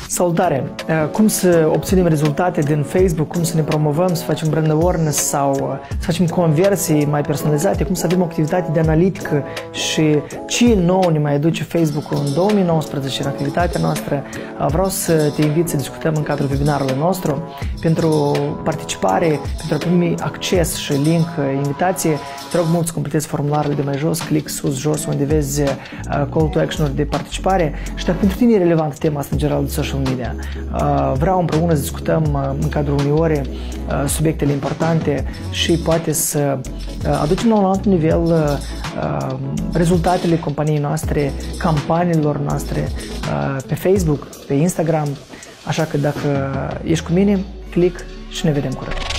Salutare! Cum să obținem rezultate din Facebook, cum să ne promovăm, să facem brand awareness sau să facem conversii mai personalizate, cum să avem o activitate de analitică și ce nou ne mai aduce Facebook-ul în 2019 în activitatea noastră. Vreau să te invit să discutăm în cadrul webinarului nostru. Pentru participare, pentru a primi acces și link, invitație, te rog mult să completezi formularele de mai jos, click sus-jos unde vezi call to action-uri de participare și dacă pentru tine e relevantă tema asta în general de social media. Vreau împreună să discutăm în cadrul unei ore subiectele importante și poate să aducem la un alt nivel rezultatele companiei noastre, campaniilor noastre pe Facebook, pe Instagram. Așa că dacă ești cu mine, click și ne vedem curând.